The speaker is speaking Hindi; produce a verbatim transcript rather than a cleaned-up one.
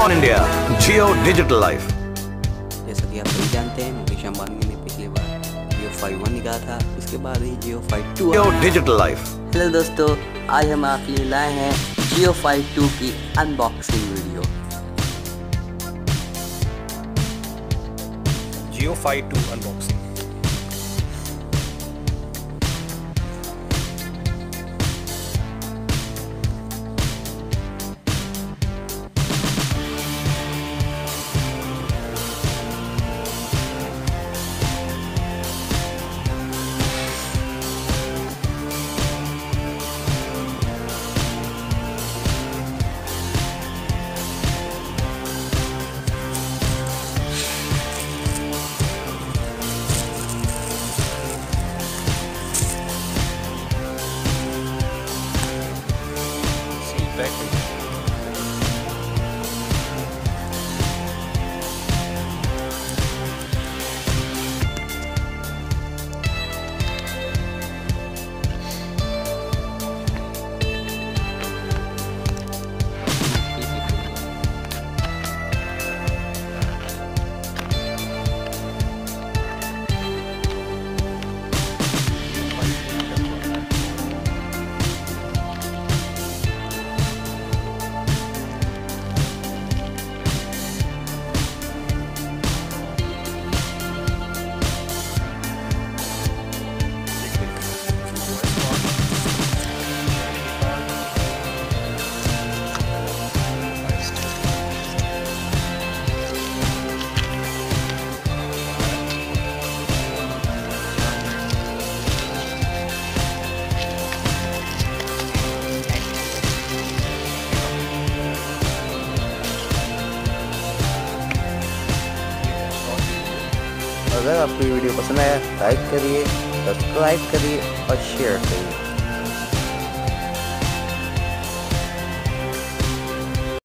On India Jio digital life. जैसा कि आप सभी जानते हैं, मुकेश अंबानी ने पिछली बार जियो फाइव वन निकाला था, उसके बाद ही Jio five two Jio digital life. Hello दोस्तों, आज हम आपके लिए लाए हैं जियो फाइव टू की unboxing video. Jio five two unboxing. अगर आपको ये वीडियो पसंद आया, लाइक करिए, सब्सक्राइब करिए और शेयर करिए।